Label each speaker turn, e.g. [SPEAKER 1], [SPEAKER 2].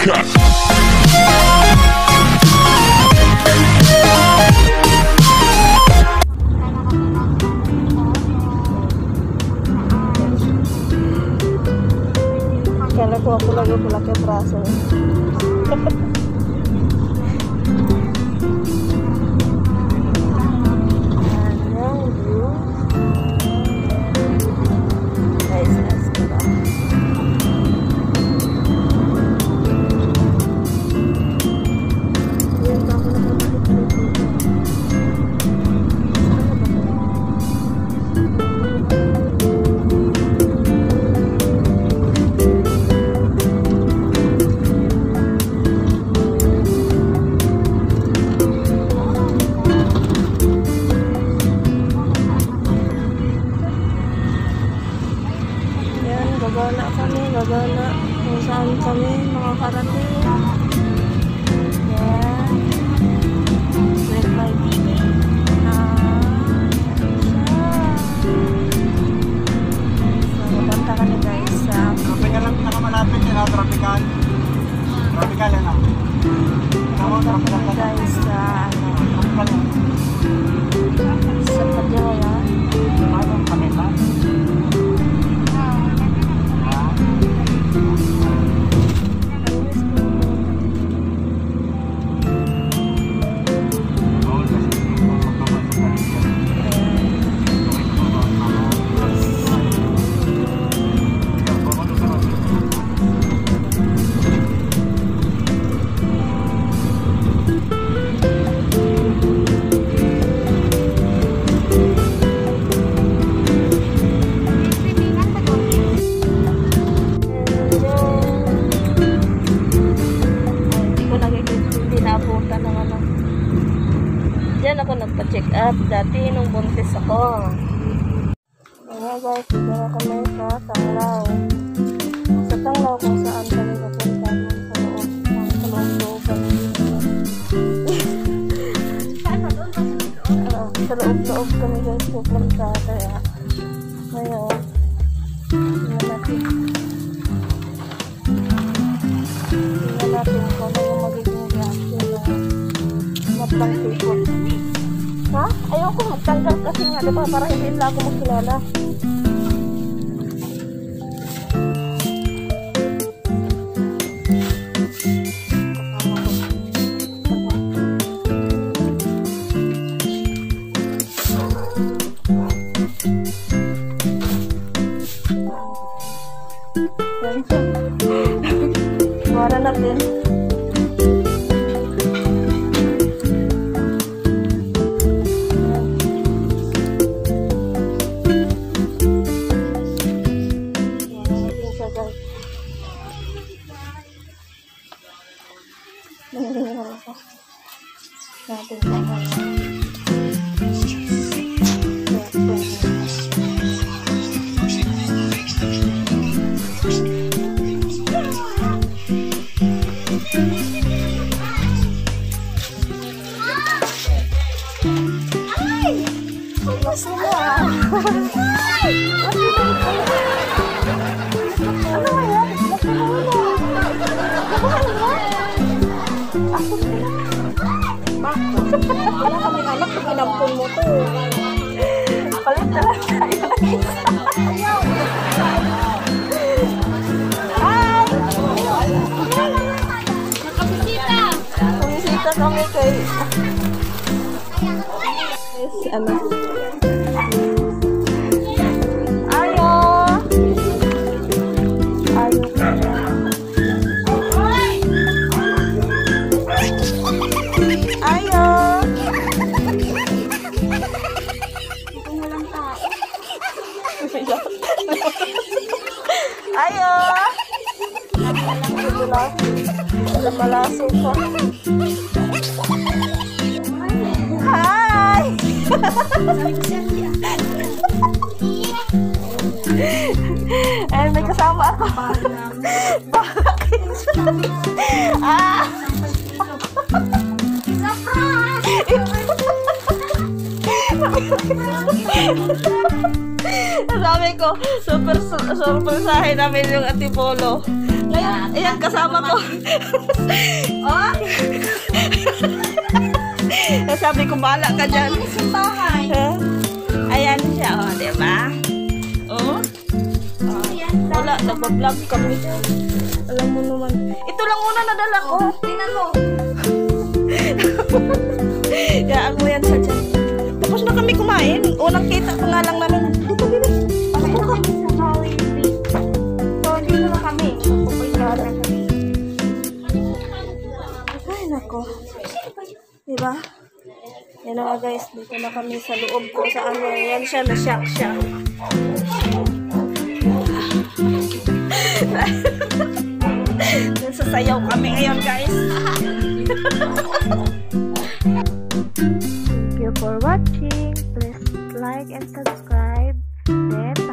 [SPEAKER 1] Kala ko ako lagi pula ke braso. Gagana kung saan kami makakarating. Yan. Wait my baby. So, punta kami guys sa
[SPEAKER 2] tropical lang pinakamalapit yun, tropical. Tropical yan ah.
[SPEAKER 1] punta kami guys sa sa Padilla.
[SPEAKER 2] Anong kanila? Diyan ako nagpa-check up dati nung buntis ako. Kaya guys, dito na kami sa Tanglaw. Sa Tanglaw kung saan kami papunta sa loob. Sa loob kami. Sa loob kami guys pupunta. Kaya ngayon, tingnan natin kung ano yung magiging reaction na matlang people. Ha? Ayoko magtanggal kasi nga, diba? Para hindi nila ako magkilala. Buwanan natin. Wala kami anak, pag inampun mo to. Palit na lang tayo ng isa. Hi! Nakabisita! Nakabisita kami kay... Yes, ano? Ayo! Ayo. Ayo! Ayo! Ada malaso pa. Hi! Eh, may kasama ako. Bakit? Ah! Sabi ko, super surpresahin namin yung Antipolo. Ngayon, ayan, kasama ko.
[SPEAKER 1] Oh?
[SPEAKER 2] Sabi ko, bahala ka dyan.
[SPEAKER 1] Bahay.
[SPEAKER 2] Ayan siya, oh, diba? Oh? Wala, nagpa-vlog kami. Alam mo naman. Ito lang muna nadala ko.
[SPEAKER 1] Tingnan mo.
[SPEAKER 2] Yaan mo yan sa dyan. Tapos na kami kumain. Unang kita ko nga lang namin. Dito, dito.
[SPEAKER 1] Pakita kami sa Jollibee. So, dito na kami. Pupunta na kami.
[SPEAKER 2] Ay, nako. Diba? Yan na nga guys. Dito na kami sa loob ko sa ano. Yan siya, na-shock siya. Sasayaw kami ngayon guys.
[SPEAKER 1] Thank you for watching. Please like and subscribe. Then